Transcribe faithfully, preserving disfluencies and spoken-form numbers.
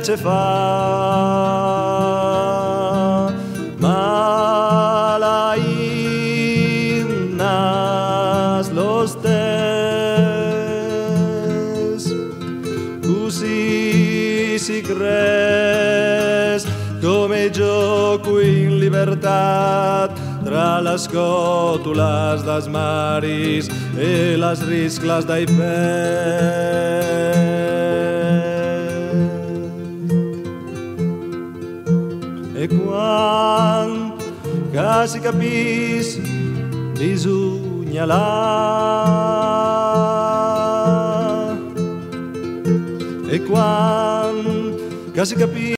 invece fa, ma la innas lo stes, così si cres come gioco in libertà tra las scòtulas das maris e las risclas dai pes. E quan quasi capis bisogna là, e quan quasi capis